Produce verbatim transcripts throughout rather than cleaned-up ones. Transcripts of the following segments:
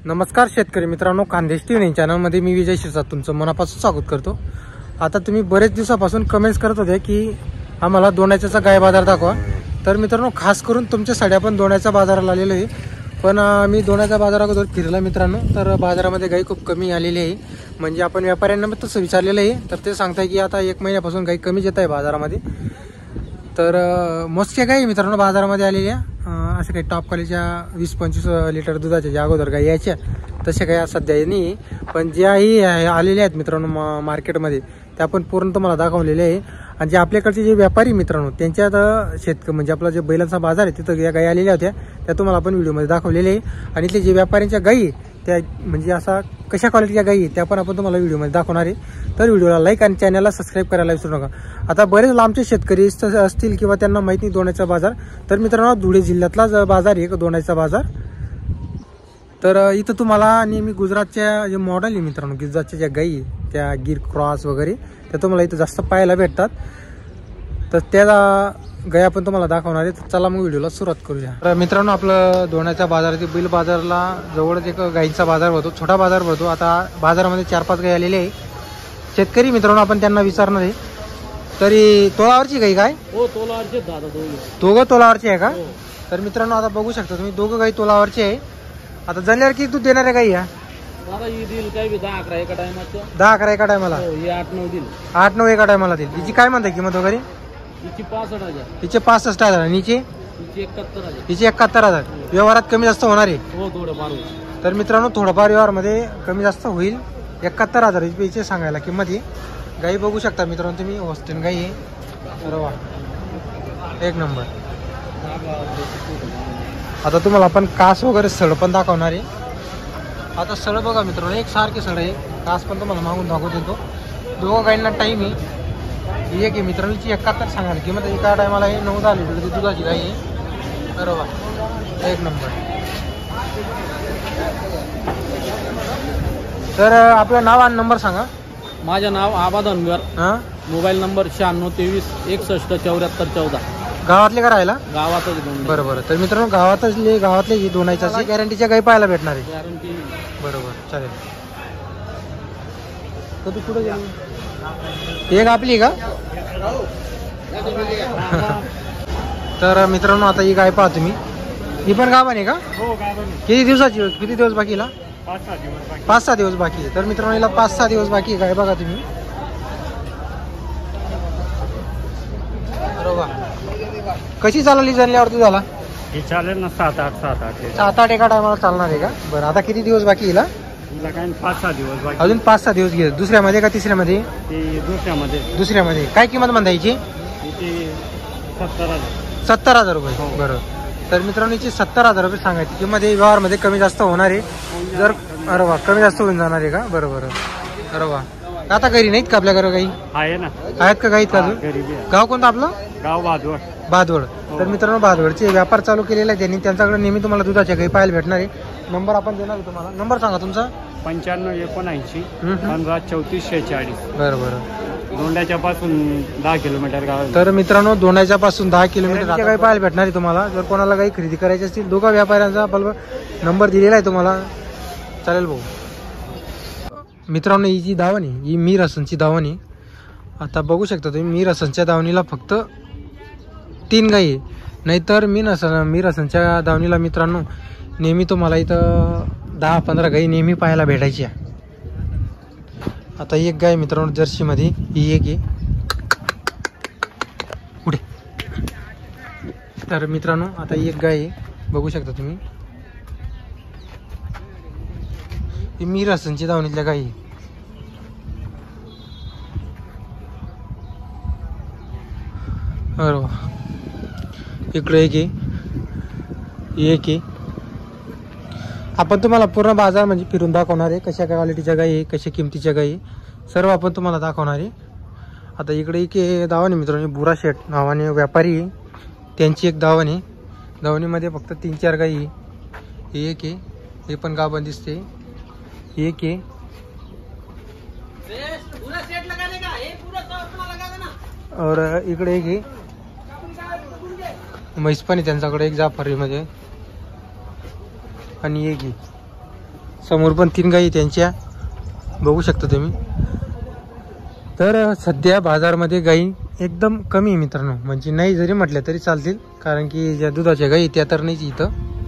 नमस्कार शेतकरी मित्रांनो, खानदेश टीव्ही चॅनलमध्ये मी विजय शिरसाट तुमचं मनापासून स्वागत करतो। आता तुम्ही बरेच दिवसापासून कमेंट्स करत होते की आम्हाला दोण्याचा गाय बाजार दाखवा। तर मित्रांनो, खास करून तुमच्यासाठी आपण दोण्याच्या बाजाराला आलेलो आहे। पण मी दोण्याच्या बाजाराकडे फिरला मित्रांनो, तर बाजारामध्ये गाय खूप कमी आलेली आहे। म्हणजे आपण व्यापाऱ्यांना तसं विचारलेलं आहे, तर ते सांगताय की आता एक महिन्यापासून गाय कमी येत आहे बाजारामध्ये। तर मोजक्या गाई मित्रांनो बाजारामध्ये आलेल्या, अशा काही टॉप क्वालिटीच्या वीस पंचवीस लिटर दुधाच्या ज्या अगोदर गाई यायच्या तशा काही सध्या नाही। पण ज्याही आलेल्या आहेत मित्रांनो मार्केटमध्ये त्या आपण पूर्ण तुम्हाला दाखवलेले आहे। आणि जे आपल्याकडचे जे व्यापारी मित्रांनो त्यांच्यात शेतक म्हणजे आपला जे बैलांचा बाजार आहे तिथं या गाई आलेल्या होत्या, त्या तुम्हाला आपण व्हिडिओमध्ये दाखवलेले आहे। आणि इथले जे व्यापाऱ्यांच्या गाई त्या म्हणजे असा कशा क्वालिटीच्या गाई त्या पण आपण तुम्हाला व्हिडिओमध्ये दाखवणार आहे। तर व्हिडिओला लाईक आणि चॅनलला सबस्क्राईब करायला विसरू नका। आता बरेच लांबचे शेतकरी असतील किंवा त्यांना माहिती नाही दोण्याचा बाजार, तर मित्रांनो धुळे जिल्ह्यातला बाजार आहे दोण्याचा बाजार। तर इथं तुम्हाला नेहमी गुजरातच्या जे मॉडेल आहे मित्रांनो, गुजरातच्या ज्या गाई त्या गिर क्रॉस वगैरे त्या तुम्हाला इथं जास्त पाहायला भेटतात। तर त्या गाय आपण तुम्हाला दाखवणार आहे। तर चला मग व्हिडिओला सुरुवात करूया। तर मित्रांनो, आपलं दोण्याच्या बाजारातील बैल बाजारला जवळच एक गाईंचा बाजार भरतो, छोटा बाजार भरतो। आता बाजारामध्ये चार पाच गाई आलेले आहे। शेतकरी मित्रांनो आपण त्यांना विचारणार आहे, तरी तोलावरची गाई काय? हो तोलावरचे दादा दोघे दोघं तोलावरचे आहे का? तर मित्रांनो आता बघू शकता तुम्ही, दोघं गाई तोलावरचे आहे। आता जणल्यावर किती दूध देणार आहे गाई या? दादा ही देईल काय बी दहा अकरा एका टायमाचं, दहा अकरा एका टायमाला, ही आठ नऊ देईल, आठ नऊ एका टायमाला देईल। तिची काय म्हणताय किंमत वगैरे? हिची पासष्ट हजार, तिचे पासष्ट हजार, आणि हिची हिची एकाहत्तर हजार, तिचे एकाहत्तर हजार। व्यवहारात कमी जास्त होणार आहे? हो थोडं फार होईल। तर मित्रांनो थोडंफार व्यवहारमध्ये कमी जास्त होईल। एकाहत्तर हजार रुपयाचे सांगायला किंमत आहे। गाई बघू शकता मित्रांनो तुम्ही, होस्टेन गाई आहे। अरे वा, एक नंबर। आता तुम्हाला आपण कास वगैरे सळ पण दाखवणार आहे। आता सळ बघा मित्रांनो, एक सारखे सळ आहे, कास पण तुम्हाला मागून दाखवू देतो। दोघं गाईंना टाईम आहे एक आहे मित्रांनो, हिची एकाहत्तर सांगायला किंमत। एका टायमाला आहे नऊ दहा लिटर दुधाची गाई आहे। अरे वा, एक नंबर। तर आपलं नाव आणि नंबर सांगा। माझं नाव आबा धनगर, हां, मोबाईल नंबर शहाण्णव तेवीस एकसष्ट चौऱ्याहत्तर चौदा। गावातले का राहायला? गावातच दोन। बरोबर। तर मित्रांनो गावातच गावातले ही दोनायच्या गॅरंटीच्या गाई पाहायला भेटणार आहे? गॅरंटी। बरोबर, चालेल। कधी पुढे गेली एक आपली का? तर मित्रांनो आता ही गाय पहा तुम्ही, ही पण गावाने आहे का? हो गावाने। किती दिवसाची, किती दिवस बाकी हिला? पाच सहा दिवस पाच सहा दिवस बाकी आहे। तर मित्रांनो हिला पाच सहा दिवस बाकी आहे गाय, बघा तुम्ही। बरोबर, कशी चालली जणल्यावर तू झाला? हे चालेल ना, सात आठ सात आठ सात आठ एका टायमाला चालणार आहे का? बरं, आता किती दिवस बाकी हिला? काय पाच सहा दिवस बाकी, अजून पाच सहा दिवस घे। दुसऱ्यामध्ये का तिसऱ्यामध्ये? ते दुसऱ्यामध्ये। दुसऱ्यामध्ये काय किंमत म्हणता हिची? सत्तर हजार। सत्तर हजार रुपये बरोबर। तर मित्रांनो हिची सत्तर हजार रुपये सांगायची किंमत आहे। व्यवहारमध्ये कमी जास्त होणार आहे जर, अरे वा, कमी जास्त होऊन जाणार आहे का? बरोबर, अरे वा। आता घरी नाहीत का आपल्या घरी गाई? आहे ना, आहेत का गाईत का अजून? गाव कोणतं आपलं? गाव बाजवड। बादवड। तर मित्रांनो बादवडचे व्यापार चालू केलेला आहे त्यांनी, त्यांच्याकडे नेहमी तुम्हाला दुधाच्या गाई पाहायला भेटणार आहे। नंबर आपण देणार आहे तुम्हाला, नंबर सांगा तुमचा। पंच्याण्णव एकोणऐंशी पंधरा चौतीस शेहेचाळीस। बरं बरं। दोंड्याच्या पासून दहा किलोमीटर गाव। तर मित्रांनो दोंड्याच्या पासून दहा किलोमीटर गाई पाहायला भेटणार आहे तुम्हाला। जर कोणाला गाई खरेदी करायची असतील, दोघा व्यापाऱ्यांचा नंबर दिलेला आहे तुम्हाला, चालेल भाऊ। मित्रांनो ही जी दावण आहे ही मीर हसनची दावण आहे। आता बघू शकता तुम्ही, मीर हसनच्या दावणीला फक्त तीन गाई आहे, नाहीतर मीर हसन मीर हसनच्या दावणीला मित्रांनो नेहमी तुम्हाला इथं दहा पंधरा गाई नेहमी पाहायला भेटायच्या। आता एक गाय मित्रांनो जर्सीमध्ये, ही एक आहे पुढे। तर मित्रांनो आता एक गाय आहे, बघू शकता तुम्ही, ही मीर हसनची दावणीतल्या गाई। अरे वा, इकडे एक आहे, एक आहे। आपण तुम्हाला पूर्ण बाजार म्हणजे फिरून दाखवणार आहे, कशा क्वालिटीच्या गाई आहे, कशा किमतीच्या गाई सर्व आपण तुम्हाला दाखवणार आहे। आता इकडे एक दावण आहे मित्रांनो, बुरा शेठ नावाने व्यापारी आहे, त्यांची एक दावण आहे। दावणीमध्ये फक्त तीन चार गाई आहे, एक आहे, हे पण गाभण दिसते, एक आहे। और इकडे एक आहे, म्हैस पण आहे त्यांच्याकडे एक जाफरीमध्ये, आणि एक आहे। समोर पण तीन गाई त्यांच्या बघू शकता तुम्ही. तर सध्या बाजारमध्ये गाई एकदम कमी आहे मित्रांनो, म्हणजे नाही जरी म्हटल्या तरी चालतील, कारण की ज्या दुधाच्या गाई त्या तर नाहीच इथं.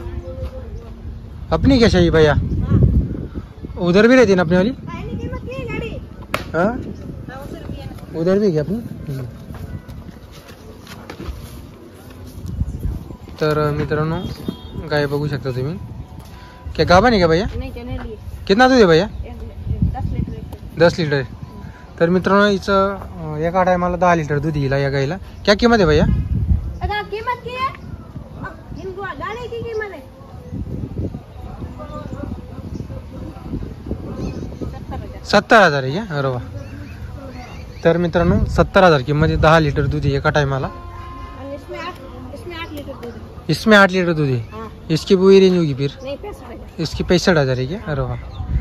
अपनी क्या चाहिए भैया? उधर भी रहती ना अपनी वाली? हाँ उधर भी क्या अपनी? तर मित्रांनो गाय बघू शकता तुम्ही. क्या गाभा नहीं क्या भैया? कितना दूध है भैया? दस लिटर आहे. तर मित्रांनो हिचं एका टायमाला दहा लिटर दूध येईल या गाईला. क्या किंमत आहे भैया? सत्तर हजार आहे का? अरे वा. तर मित्रांनो सत्तर हजार किंमत आहे, दहा लिटर दूध आहे एका टायमाला. इसमें आठ लिटर दूध है. इसकी वही रेंज होगी फिर? इसकी पैंसठ हजार आहे का? अरे वा.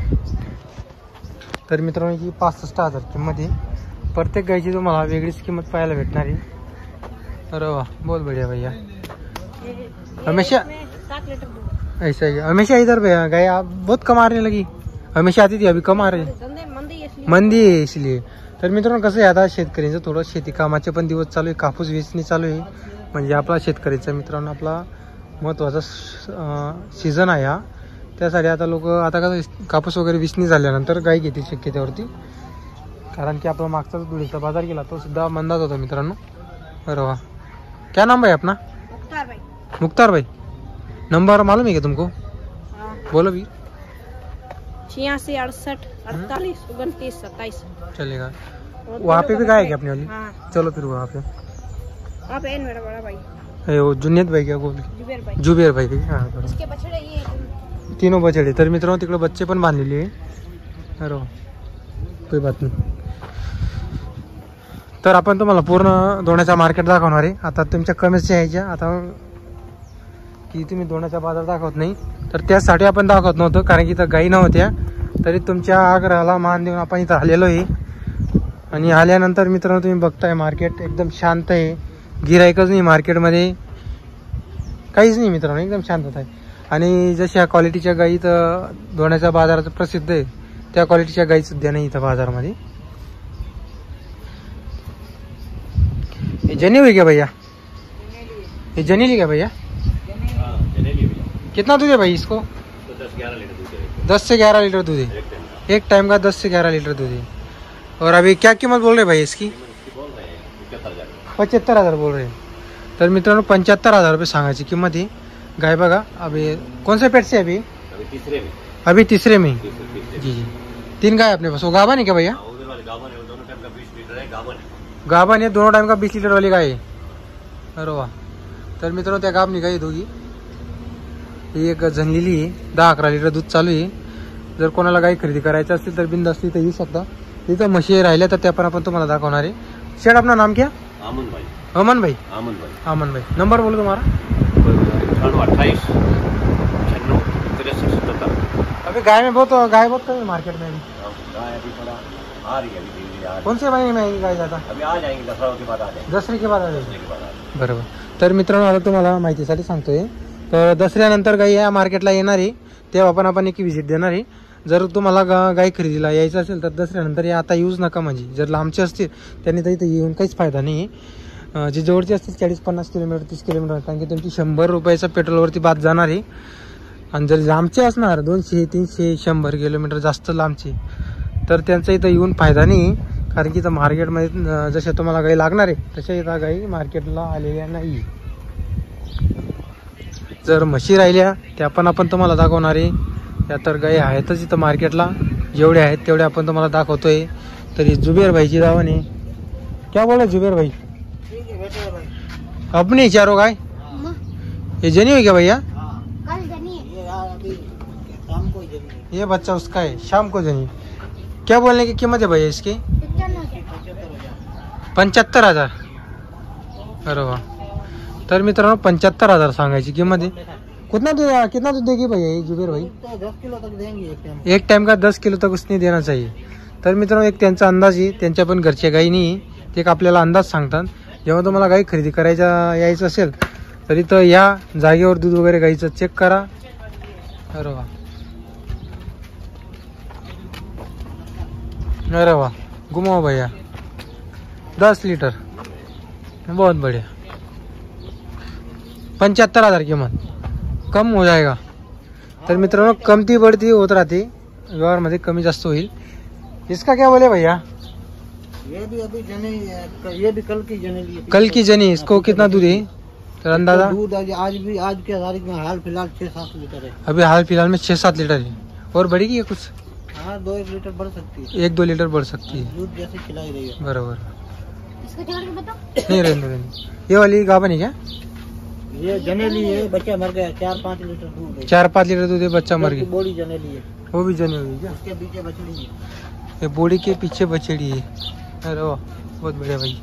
तर मित्रांनो ही पासष्ट हजार किंमत आहे. प्रत्येक गायची तुम्हाला वेगळीच किंमत पाहायला भेटणार आहे. अरे वा बहुत बढ़िया भैया. हमेशा ऐसा ही हमेशा इधर भैया गाय आप बहुत कम आ रही लगी. हमेशा आती थी अभी कम आ रही मंदी आहे इसलिए. तर मित्रांनो कसं आहे आता शेतकऱ्यांचं थोडं शेती कामाचे पण दिवस चालू आहे, कापूस वेचणी चालू आहे, म्हणजे आपला शेतकऱ्याचा मित्रांनो आपला महत्त्वाचा सीझन आहे हा. त्यासाठी आता लोक आता कसं कापूस वगैरे विसणी झाल्यानंतर गाय घेतील शक्यतेवरती, कारण की आपला मागचाच धुळीचा बाजार गेला तो सुद्धा मंदाच होता मित्रांनो. अरे वा. क्या नाम भाई अपना? मुख्तार भाई. मुख्तार भाई. नंबर मालूम है क्या तुमको? बोलो भी. छियासी अड़सठ अड़तालीस उनतीस सत्ताईस. चलेगा. वहाँ पे भी गाय है क्या अपनी वाली? हाँ. चलो फिर वहाँ पे. वहाँ पे मेरा बड़ा भाई है वो जुनेद भाई क्या बोल? जुबेर भाई. जुबेर भाई का. हाँ बरोबर. इसके बछड़े ये तीनों बछडे. तर मित्रांनो तिकडे बच्चे पण बांधलेले आहे. अरे वा. कोई बात नाही. तर आपण तुम्हाला पूर्ण दोण्याचा मार्केट दाखवणार आहे. आता तुमच्या कमेंट्स यायच्या आता की तुम्ही दोण्याचा बाजार दाखवत नाही, तर त्यासाठी आपण दाखवत नव्हतं, कारण की इथं गाई नव्हत्या. तरी तुमच्या आग्रहाला मान देऊन आपण इथं आलेलो आहे. आणि आल्यानंतर मित्रांनो तुम्ही बघताय मार्केट एकदम शांत आहे, गिराईकच नाही मार्केटमध्ये, काहीच नाही मित्रांनो, एकदम शांतता आहे. आणि जशा क्वालिटीच्या गाई तर दोण्याच्या बाजारात प्रसिद्ध आहे, त्या क्वालिटीच्या गाई सुद्धा नाही इथं बाजारामध्ये. ये जनेऊ है क्या भैया? ये जनेली क्या भैया? कितना दूध है भाई इसको? दस से ग्यारह लीटर दूध है. एक टाइम का दस से ग्यारह लीटर दूध है. और अभी क्या कीमत बोल रहे भाई इसकी? पचहत्तर हजार बोल रहे हैं. तर मित्रांनो पंच्याहत्तर हजार रुपये सांगायची किंमत आहे. गाय बघा. अभी कौन से पेट से अभी? अभी तीसरे में. अभी तीसरे में. तीसरे जी जी. तीन गाय अपने पास. वो गाभा नहीं क्या भैया? उधर वाले गावन है, दोनों टाइम का बीस लीटर है गावन है. गाभा ने दोनों टाइम का बीस लीटर वाली गाय आहे. अरे वा. तर मित्रांनो त्या गाभणी गाय दोघी. ही एक जनलेली आहे, दहा अकरा लिटर दूध चालू आहे. जर कोणाला गाय खरेदी करायचं असेल तर बिनधास्त इथं येऊ शकता. इथं म्हशी राहिल्या तर त्या पण आपण तुम्हाला दाखवणार आहे. शेड अपना नाम क्या? आमन भाई. अमन भाई. आमन भाई. अमन भाई. नंबर बोलो तुम्हारा. अट्ठाईस छन्नू तिरसठ सत्तर. अभी गाय में बहुत गाय बहुत कम है मार्केट में. गाय अभी थोड़ा आ रही है, अभी धीरे धीरे आ रही कौन से महीने में आएगी गाय ज़्यादा? है. अभी आ जाएंगे दसरा के बाद आ जाएंगे. दसरे के बाद आ जाएगी. दसरे के बाद आ जाएंगे. बरोबर. तर मित्रांनो आता तुम्हाला माहितीसाठी सांगतोय, तर दसऱ्यानंतर गाई या मार्केटला येणार आहे, तेव्हा पण आपण एक व्हिजिट देणार आहे. जर तुम्हाला गा गाय खरेदीला यायचं असेल तर दसऱ्यानंतर या, आता यूज नका. म्हणजे जर लांबचे असतील त्यांनी तर इथं येऊन काहीच फायदा नाही आहे. जे जवळचे असतील चाळीस पन्नास किलोमीटर तीस किलोमीटर, कारण की तुमची शंभर रुपयाचा पेट्रोलवरती बाद जाणार आहे. आणि जर लांबचे असणार दोनशे तीनशे शंभर किलोमीटर जास्त लांबचे, तर त्यांचा इथं येऊन फायदा नाही, कारण की इथं मार्केटमध्ये जशा तुम्हाला गाई लागणार आहे तशा इथं गाई मार्केटला आलेल्या नाही. जर म्हशी राहिल्या त्या पण आपण तुम्हाला दाखवणार आहे. त्या तर गाई आहेतच इथं मार्केटला, जेवढे आहेत तेवढे आपण तुम्हाला दाखवतोय. तरी जुबेर भाईची दावण आहे. क्या बोले जुबेर भाई? अपनी चारों गाय ये जनी हुई क्या भैया? ये बच्चा उसका है, शाम को जनी. क्या बोलने की कीमत है भैया इसकी? पंच्याहत्तर हजार. अरे वाह. तर मित्रांनो पंच्याहत्तर हजार सांगायची किंमत आहे. कितना दूध कितना दूध देगी भैया ये जुबेर भाई? दस किलो तक देंगे एक टाइम. एक टाइम का दस किलो तक उसने देना चाहिए. तर मित्रांनो एक त्यांचा अंदाज आहे, त्यांच्या पण घरच्या गाई नाही, ते एक आपल्याला अंदाज सांगतात. जेव्हा तुम्हाला गाई खरेदी करायचा यायचं असेल तरी तर या जागेवर दूध वगैरे गाईचं चेक करा. अरे वा. अरे वाह, घुमाओ भैया, दस लीटर, बहुत बढ़िया. पंच्याहत्तर हजार किंमत, कम हो जाएगा. तर मित्रांनो कमती बढ़ती होत राहते, व्यवहार मध्ये कमी जास्त होईल. इसका क्या बोले भैया? ये भी अभी जने, ये भी कल की जनेली है. कल की जनी, इसको कितना दूध है तर अंदाजा? दूध आज आज भी आज के तारीख में हाल फिलहाल छह सात लीटर है. अभी हाल फिलहाल में छः सात लीटर है. और बढ़ेगी ये कुछ? हाँ, दो एक लीटर बढ़ सकती है. एक दो लीटर बढ़ सकती है. दूध जैसे खिलाई रही है. बरोबर. इसका झाड़ बताओ. नहीं रहने रहने. ये वाली गाभन है क्या? ये जनेली है, बच्चा मर गया. चार पाँच लीटर दूध है. चार पाँच लीटर दूध है, बच्चा मर गया. बॉडी जनेली है, वो भी जनी हुई क्या? उसके पीछे बछड़ी है. ये बॉडी के पीछे बछड़ी है. अरे वाह, बहुत बढ़िया भाई.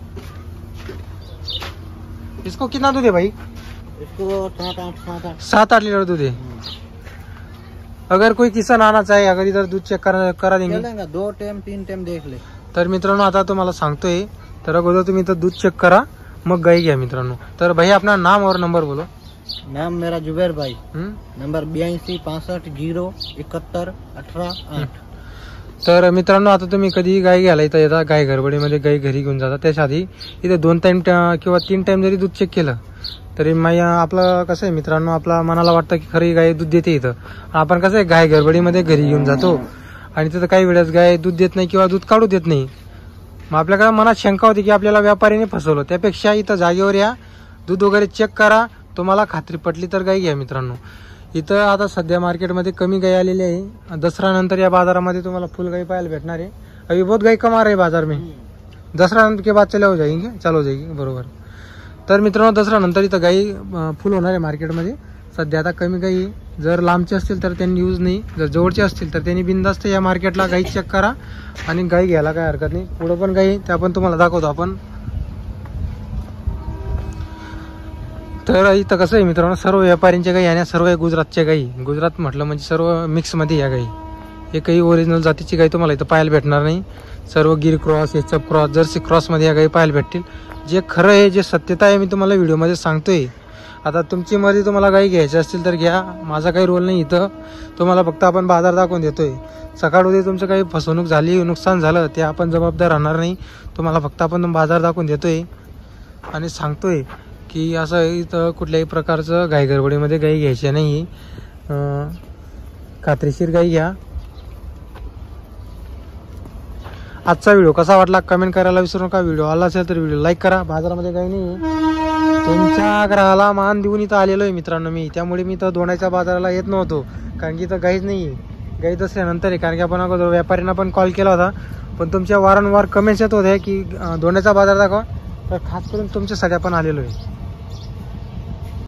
इसको कितना दूध है भाई? इसको सात आठ सात आठ सात आठ लीटर दूध है. अगर कोई किसान आना चाहे, अगर इधर दूध चेक करा करा देंगे, चलेगा. दो टाइम तीन टाइम देख ले. तर मित्रांनो आता तुम्हाला सांगतोय, तर अगोदर तुम्ही इथं दूध चेक करा, मग गाई घ्या मित्रांनो. तर भैया अपना नाम और नंबर बोलो. नाम मेरा जुबैर भाई, हम्म? नंबर बयाऐंशी पासष्ट झिरो एकाहत्तर अठरा आठ. तर मित्रांनो आता तुम्ही कधी गाय घ्यायला इथं येता, गाय गडबडीमध्ये गाय घरी घेऊन जाता, त्याच्या आधी इथे दोन टाइम किंवा तीन टाइम जरी दूध चेक केलं तरी माय आपलं कसं आहे मित्रांनो, आपला मनाला वाटतं की खरी गाय दूध देते. इथं आपण कसं आहे गाय गडबडीमध्ये घरी घेऊन जातो आणि तिथं काही वेळेस गाय दूध देत नाही किंवा दूध काढू देत नाही. मग आपल्याकडे मनात शंका होती की आपल्याला व्यापारीने फसवलं. त्यापेक्षा इथं जागेवर या, दूध वगैरे चेक करा, तुम्हाला खात्री पटली तर गाय घ्या मित्रांनो. इथं आता सध्या मार्केटमध्ये कमी गाय आलेली आहे. दसरा नंतर या बाजारामध्ये तुम्हाला फुल गाय पाहायला भेटणार आहे. अभी बहुत गाय कमा रहे बाजार में. दसरा नंतर के बाद चले हो जाएंगे, चालू हो जाएगी. बरोबर. तर मित्रांनो दसरा नंतर इथं गाई फुल होणार आहे मार्केटमध्ये. सध्या आता कमी गाई, जर लांबचे असतील तर त्यांनी यूज नाही, जर जवळचे असतील तर त्यांनी बिनधास्त या मार्केटला गाई चेक करा आणि गाई घ्यायला काय हरकत नाही. पुढे पण गाई त्या पण तुम्हाला दाखवतो आपण. तर इथं कसं आहे मित्रांनो, सर्व व्यापाऱ्यांच्या गाई आणि सर्व गुजरातच्या गाई. गुजरात म्हटलं म्हणजे सर्व मिक्समध्ये या गाई. हे काही ओरिजिनल जातीची गाई तुम्हाला इथं पाहायला भेटणार नाही. सर्व Gir cross, HF cross, Jersey क्रॉसमध्ये या गाई पाहायला भेटतील. जे खरं आहे, जे सत्यता आहे, मी तुम्हाला व्हिडिओमध्ये सांगतोय. आता तुमची मर्जी, तुम्हाला गाई घ्यायची असतील तर घ्या, माझा काही रोल नाही इथं. तुम्हाला फक्त आपण बाजार दाखवून देतोय. सकाळ उद्या तुमचं काही फसवणूक झाली, नुकसान झालं, ते आपण जबाबदार राहणार नाही. तुम्हाला फक्त आपण बाजार दाखवून देतोय आणि सांगतोय की असं इथं कुठल्याही प्रकारचं गाई गडबडीमध्ये गाई घ्यायची नाही. खात्रीशीर गाई घ्या. आजचा व्हिडिओ कसा वाटला कमेंट करायला विसरू नका. व्हिडिओ आला असेल तर व्हिडिओ लाईक करा. बाजारामध्ये काही नाही, तुमच्या ग्राहाला मान देऊन इथं आलेलो आहे मित्रांनो मी. त्यामुळे मी इथं दोंडाच्या बाजाराला येत नव्हतो, कारण की इथं गाईच नाही. गाई दसऱ्यानंतर आहे, कारण की आपण अगोदर व्यापाऱ्यांना पण कॉल केला होता, पण तुमच्या वारंवार कमेंट्स येत होत्या की दोंडाचा बाजार दाखवा. तर खास करून तुमच्यासाठी आपण आलेलो आहे.